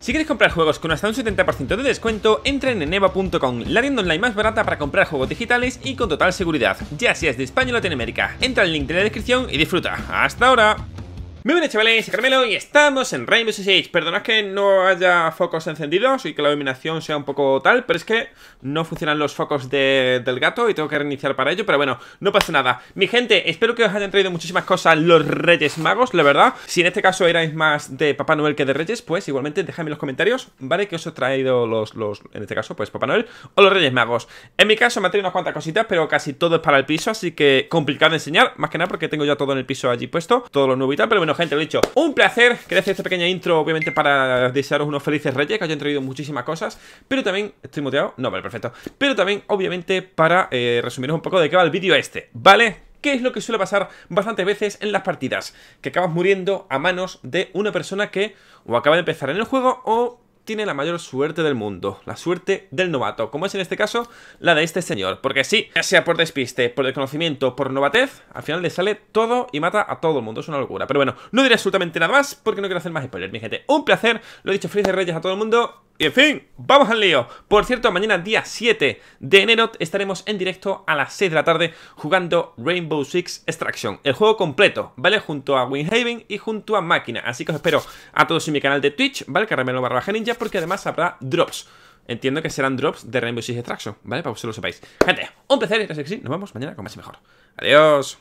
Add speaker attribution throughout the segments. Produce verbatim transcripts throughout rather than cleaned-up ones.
Speaker 1: Si quieres comprar juegos con hasta un setenta por ciento de descuento, entra en eneba punto com, la tienda online más barata para comprar juegos digitales y con total seguridad, ya seas de España o Latinoamérica. Entra al link de la descripción y disfruta. ¡Hasta ahora! Muy buenas, chavales, soy Carmelo y estamos en Rainbow Six Siege. Perdonad que no haya focos encendidos y que la iluminación sea un poco tal, pero es que no funcionan los focos de, del gato y tengo que reiniciar para ello, pero bueno, no pasa nada. Mi gente, espero que os hayan traído muchísimas cosas los Reyes Magos, la verdad. Si en este caso erais más de Papá Noel que de Reyes, pues igualmente dejadme en los comentarios, ¿vale? Que os he traído los, los, en este caso, pues Papá Noel o los Reyes Magos. En mi caso me han traído unas cuantas cositas, pero casi todo es para el piso, así que complicado de enseñar, más que nada porque tengo ya todo en el piso allí puesto, todo lo nuevo y tal, pero bueno, gente, lo he dicho, un placer. Quería hacer esta pequeña intro, obviamente, para desearos unos felices Reyes, que os hayan traído muchísimas cosas, pero también, ¿estoy muteado? No, vale, perfecto. Pero también, obviamente, para eh, resumiros un poco de qué va el vídeo este, ¿vale? ¿Qué es lo que suele pasar bastantes veces en las partidas? Que acabas muriendo a manos de una persona que o acaba de empezar en el juego o tiene la mayor suerte del mundo, la suerte del novato, como es en este caso la de este señor. Porque sí, ya sea por despiste, por desconocimiento, por novatez, al final le sale todo y mata a todo el mundo, es una locura. Pero bueno, no diré absolutamente nada más porque no quiero hacer más spoilers, mi gente. Un placer, lo he dicho, felices Reyes a todo el mundo. Y en fin, vamos al lío. Por cierto, mañana día siete de enero estaremos en directo a las seis de la tarde jugando Rainbow Six Extraction, el juego completo, ¿vale? Junto a Windhaven y junto a Máquina. Así que os espero a todos en mi canal de Twitch, ¿vale? Carmelo barra baja ninja, porque además habrá drops. Entiendo que serán drops de Rainbow Six Extraction, ¿vale? Para que vosotros lo sepáis. Gente, un placer y gracias que sí. Nos vemos mañana con más y mejor. Adiós.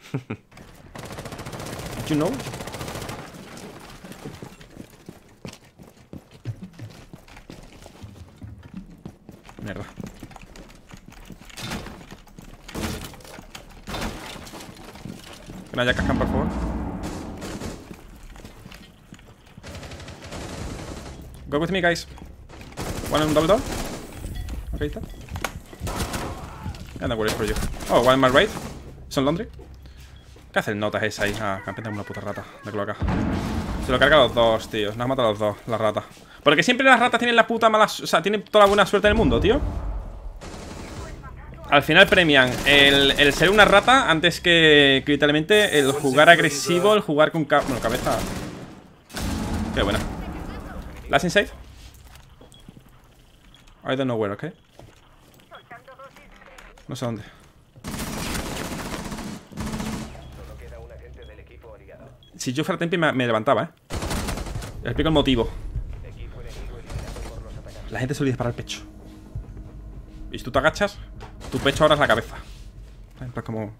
Speaker 1: You know? Mierda. Que no haya cascan, por favor. Go with me, guys. One on double door. Okay, está. And no worries for you. Oh, one my right. Son laundry. ¿Qué hace el notas esa ahí? Ah, campeón de una puta rata de cloaca. Se lo carga a los dos, tío. Nos ha matado a los dos, la rata. Porque siempre las ratas tienen la puta mala... O sea, tienen toda la buena suerte del mundo, tío. Al final premian el, el ser una rata antes que, que literalmente el jugar agresivo, el jugar con... Ca bueno, cabeza... Qué buena. Last inside. I don't know where, ¿ok? No sé dónde. Si yo fuera Tempi me, me levantaba, ¿eh? Les explico el motivo. La gente suele disparar al pecho. Y si tú te agachas, tu pecho ahora es la cabeza. En plan como...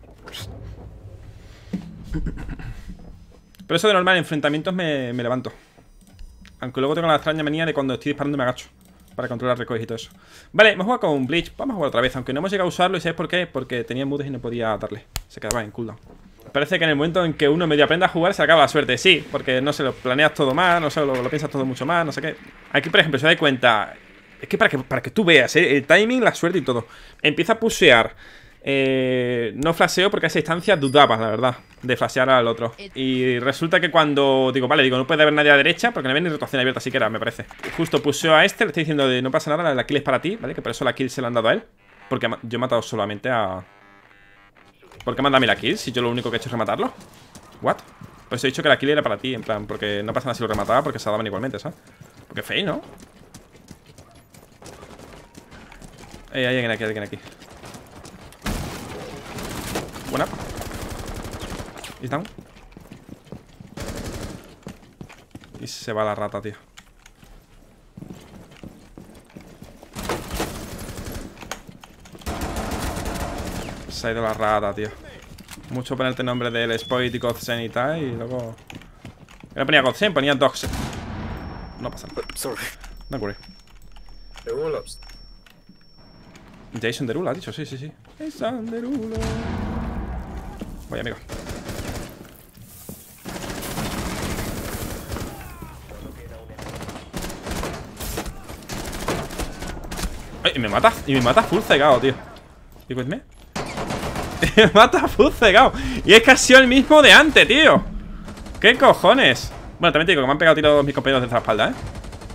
Speaker 1: Pero eso de normal, en enfrentamientos me, me levanto. Aunque luego tengo la extraña manía de cuando estoy disparando me agacho para controlar recoges y todo eso. Vale, hemos jugado con Bleach. Vamos a jugar otra vez, aunque no hemos llegado a usarlo. ¿Y sabes por qué? Porque tenía mudes y no podía darle. Se quedaba en cooldown. Parece que en el momento en que uno medio aprenda a jugar se acaba la suerte. Sí, porque no se lo planeas todo más, no sé, lo, lo piensas todo mucho más, no sé qué. Aquí, por ejemplo, se da cuenta. Es que para que, para que tú veas, ¿eh? El timing, la suerte y todo. Empieza a pushear. Eh, no flasheo porque a esa distancia dudaba, la verdad, de flashear al otro. Y resulta que cuando digo, vale, digo, no puede haber nadie a la derecha porque no había ni rotación abierta siquiera, me parece. Justo puseo a este, le estoy diciendo de no pasa nada, la kill es para ti, ¿vale? Que por eso la kill se la han dado a él. Porque yo he matado solamente a... ¿Por qué mándame la kill si yo lo único que he hecho es rematarlo? ¿What? Pues he dicho que la kill era para ti, en plan, porque no pasa nada si lo remataba porque se daban igualmente, ¿sabes? Porque feo, ¿no? Eh, hay alguien aquí, hay alguien aquí. Buena. Y down. Y se va la rata, tío. Se ha ido la rata, tío. Mucho ponerte nombre del Spoit y Godsend y tal. Y luego... Yo no ponía Godsend, ponía Dogs. No pasa nada.
Speaker 2: Sorry.
Speaker 1: No worry. Jason Derulo, ha dicho, sí, sí, sí. Jason Derulo. Voy, amigo. Ay, y me mata, y me mata full cegado, tío. ¿Y with me? Me mata full cegado. Y es que ha sido el mismo de antes, tío. ¿Qué cojones? Bueno, también te digo que me han pegado tiros mis compañeros desde la espalda, ¿eh?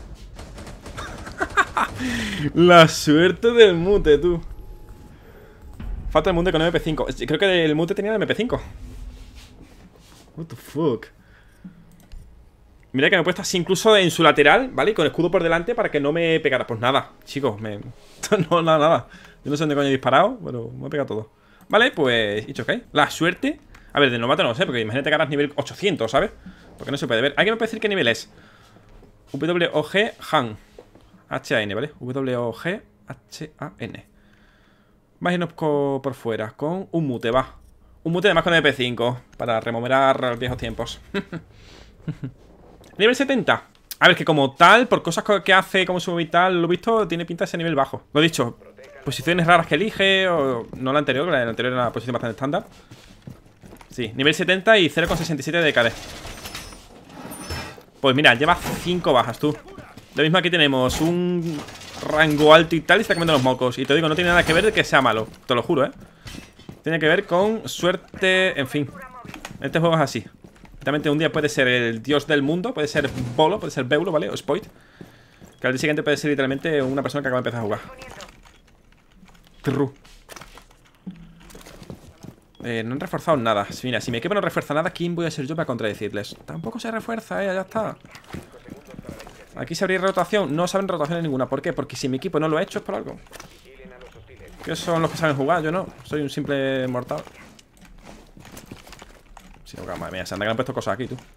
Speaker 1: La suerte del mute, tú. Falta el mute con M P cinco. Creo que el mute tenía el M P cinco. What the fuck. Mira que me he puesto así incluso en su lateral, ¿vale? Y con escudo por delante para que no me pegara. Pues nada, chicos, me... no, nada, nada. Yo no sé dónde coño he disparado, pero me he pegado todo. Vale, pues, dicho que la suerte. A ver, de novato no lo sé, porque imagínate que harás nivel ochocientos, ¿sabes? Porque no se puede ver. ¿Alguien me puede decir qué nivel es? W O G Han H A N, ¿vale? W O G H A N. Más irnos por fuera con un mute, va. Un mute además con M P cinco para rememorar viejos tiempos. Nivel setenta. A ver, que como tal, por cosas que hace, como su y tal, lo he visto, tiene pinta de ese nivel bajo. Lo he dicho, posiciones raras que elige, o no la anterior, la anterior era una posición bastante estándar. Sí, nivel setenta y cero coma sesenta y siete de K D. Pues mira, lleva cinco bajas, tú. Lo mismo aquí tenemos un rango alto y tal, y está comiendo los mocos. Y te digo, no tiene nada que ver de que sea malo, te lo juro, ¿eh? Tiene que ver con suerte, en fin. Este juego es así. Realmente un día puede ser el dios del mundo, puede ser Bolo, puede ser Beulo, ¿vale? O Spoit. Que al día siguiente puede ser literalmente una persona que acaba de empezar a jugar. True. Eh, no han reforzado nada. Mira, si mi equipo no refuerza nada, ¿quién voy a ser yo para contradecirles? Tampoco se refuerza, eh, ya está. Aquí se abrir rotación. No saben rotación ninguna. ¿Por qué? Porque si mi equipo no lo ha hecho es por algo. Que son los que saben jugar, yo no. Soy un simple mortal. Sí, madre mía, se anda que han puesto cosas aquí, tú.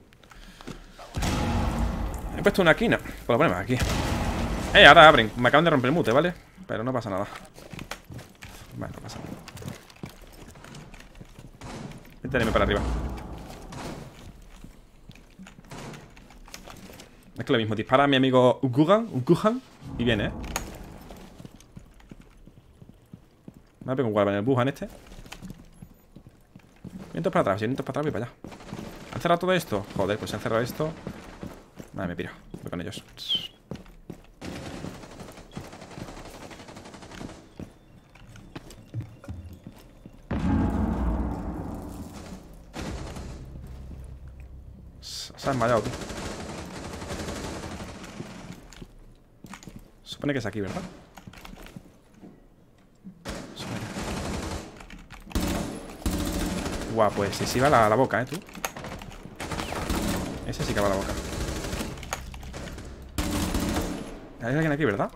Speaker 1: He puesto una esquina. Pues lo ponemos aquí. Eh, ahora abren. Me acaban de romper el mute, ¿vale? Pero no pasa nada. Vale, no pasa nada. Méteme para arriba. Es que lo mismo, dispara a mi amigo Uguhan, Uguhan y viene, ¿eh? Me pego un guarda en el Wuhan este. Vientos para atrás, vientos para atrás y para allá. ¿Han cerrado todo esto? Joder, pues se han cerrado esto. Vale, me piro. Voy con ellos. Se ha desmayado, tío. Supone que es aquí, ¿verdad? Guau, pues sí, sí va la, la boca, ¿eh, tú? Ese sí que va a la boca. Hay alguien aquí, ¿verdad?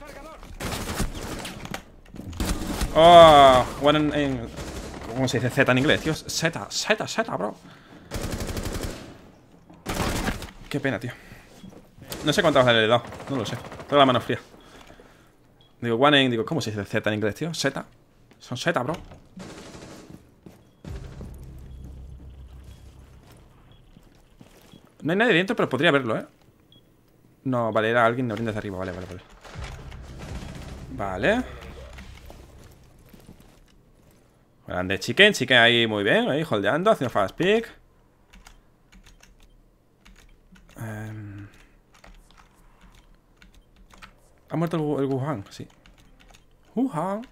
Speaker 1: Oh, bueno, en, en... ¿Cómo se dice Z en inglés, tío? Z, Z, Z, bro. Qué pena, tío. No sé cuántas veces le he dado. No lo sé. Tengo la mano fría. Digo, one en, digo, ¿cómo se dice Z en inglés, tío? Z. Son Z, bro. No hay nadie dentro, pero podría verlo, ¿eh? No, vale, era alguien abriendo desde arriba. Vale, vale, vale. Vale. Grande chicken, chicken ahí muy bien. Ahí holdeando, haciendo fast pick. Um... Ha muerto el, el Wuhan, sí. Wuhan.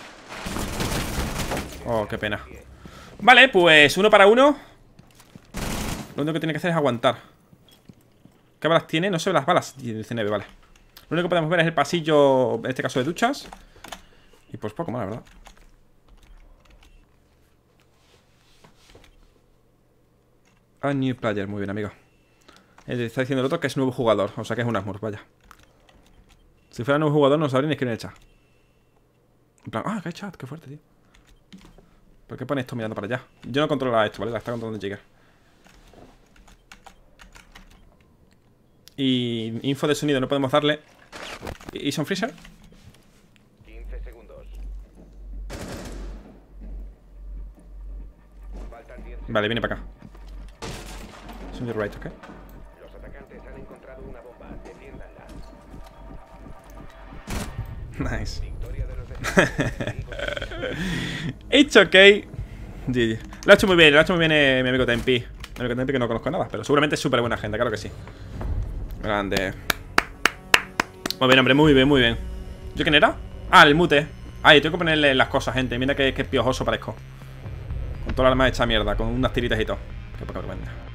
Speaker 1: Oh, qué pena. Vale, pues uno para uno. Lo único que tiene que hacer es aguantar. ¿Qué balas tiene? No sé las balas. diecinueve, vale. Lo único que podemos ver es el pasillo, en este caso de duchas. Y pues poco más, la verdad. A new player, muy bien, amigo. Está diciendo el otro que es nuevo jugador. O sea que es un Asmur, vaya. Si fuera nuevo jugador no sabría ni escribir en el chat. En plan, ah, que hay chat, qué fuerte, tío. ¿Por qué pone esto mirando para allá? Yo no controlo esto, ¿vale? La está controlando Jigger. Y info de sonido no podemos darle. ¿Y son Freezer?
Speaker 2: quince segundos.
Speaker 1: Vale, viene para acá. Son your right, ok.
Speaker 2: Los atacantes han encontrado una bomba. Defiéndanla.
Speaker 1: Nice.
Speaker 2: Victoria de los defensores.
Speaker 1: It's ok. G G. Lo ha hecho muy bien, lo ha hecho muy bien eh, mi amigo Tempi. Mi amigo Tempi que no conozco nada, pero seguramente es súper buena gente, claro que sí. Grande. Muy bien, hombre, muy bien, muy bien. ¿Yo quién era? Ah, el mute. Ay, tengo que ponerle las cosas, gente. Mira que, que piojoso parezco. Con toda la arma hecha mierda, con unas tiritas y todo. Qué poca vergüenza.